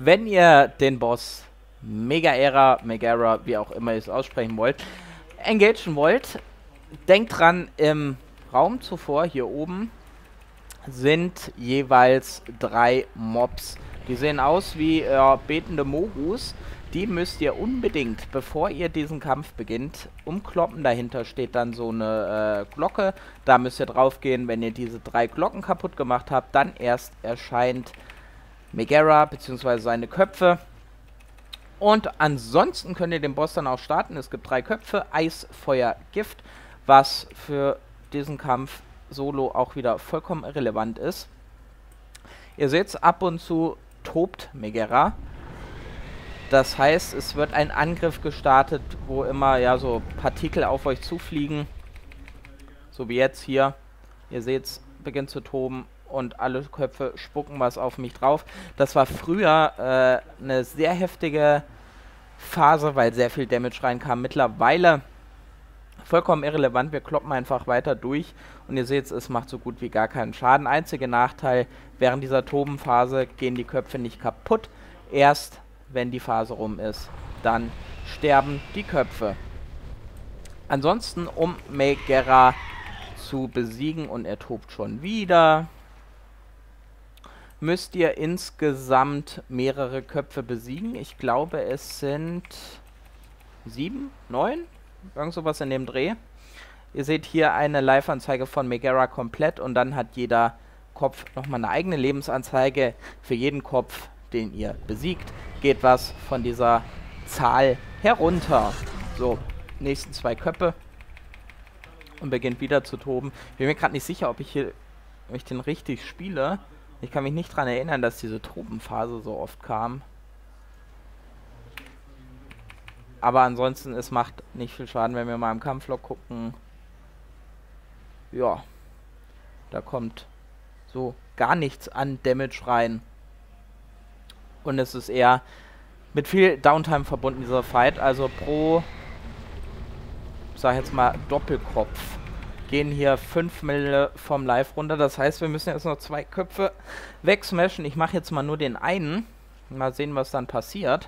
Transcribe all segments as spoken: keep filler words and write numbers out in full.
Wenn ihr den Boss Megaera, Megara, wie auch immer ihr es aussprechen wollt, engagen wollt, denkt dran, im Raum zuvor, hier oben, sind jeweils drei Mobs. Die sehen aus wie äh, betende Mogus. Die müsst ihr unbedingt, bevor ihr diesen Kampf beginnt, umkloppen. Dahinter steht dann so eine äh, Glocke. Da müsst ihr drauf gehen. Wenn ihr diese drei Glocken kaputt gemacht habt, dann erst erscheint Megara bzw. seine Köpfe. Und ansonsten könnt ihr den Boss dann auch starten. Es gibt drei Köpfe, Eis, Feuer, Gift, was für diesen Kampf solo auch wieder vollkommen irrelevant ist. Ihr seht, ab und zu tobt Megara. Das heißt, es wird ein Angriff gestartet, wo immer ja so Partikel auf euch zufliegen. So wie jetzt hier. Ihr seht es, beginnt zu toben und alle Köpfe spucken was auf mich drauf. Das war früher äh, eine sehr heftige Phase, weil sehr viel Damage reinkam. Mittlerweile vollkommen irrelevant, wir kloppen einfach weiter durch und ihr seht, es macht so gut wie gar keinen Schaden. Einziger Nachteil, während dieser Tobenphase gehen die Köpfe nicht kaputt. Erst wenn die Phase rum ist, dann sterben die Köpfe. Ansonsten, um Megara zu besiegen, und er tobt schon wieder, müsst ihr insgesamt mehrere Köpfe besiegen. Ich glaube, es sind sieben, neun, irgend sowas in dem Dreh. Ihr seht hier eine Live-Anzeige von Megara komplett und dann hat jeder Kopf nochmal eine eigene Lebensanzeige. Für jeden Kopf, den ihr besiegt, geht was von dieser Zahl herunter. So, nächsten zwei Köpfe und beginnt wieder zu toben. Ich bin mir gerade nicht sicher, ob ich hier ob ich den richtig spiele. Ich kann mich nicht daran erinnern, dass diese Tobenphase so oft kam. Aber ansonsten, es macht nicht viel Schaden, wenn wir mal im Kampflog gucken. Ja, da kommt so gar nichts an Damage rein. Und es ist eher mit viel Downtime verbunden, dieser Fight. Also pro, sag jetzt mal, Doppelkopf gehen hier fünf Mille vom Live runter. Das heißt, wir müssen jetzt noch zwei Köpfe wegsmashen. Ich mache jetzt mal nur den einen. Mal sehen, was dann passiert.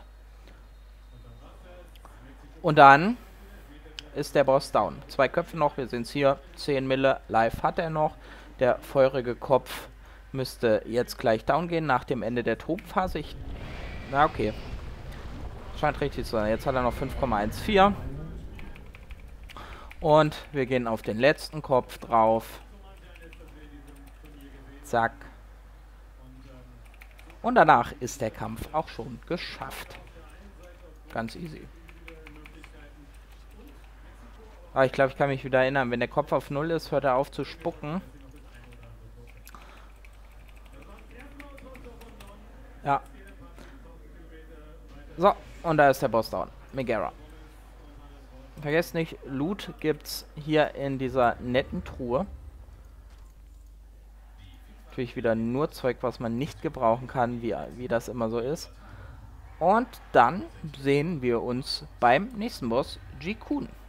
Und dann ist der Boss down. Zwei Köpfe noch, wir sehen es hier. zehn Mille Live hat er noch. Der feurige Kopf müsste jetzt gleich down gehen nach dem Ende der Tobenphase. Ich Na, okay. Scheint richtig zu sein. Jetzt hat er noch fünf Komma vierzehn. Und wir gehen auf den letzten Kopf drauf. Zack. Und danach ist der Kampf auch schon geschafft. Ganz easy. Aber ich glaube, ich kann mich wieder erinnern. Wenn der Kopf auf null ist, hört er auf zu spucken. Ja. So, und da ist der Boss down. Megara. Vergesst nicht, Loot gibt's hier in dieser netten Truhe. Natürlich wieder nur Zeug, was man nicht gebrauchen kann, wie, wie das immer so ist. Und dann sehen wir uns beim nächsten Boss, G-Kun.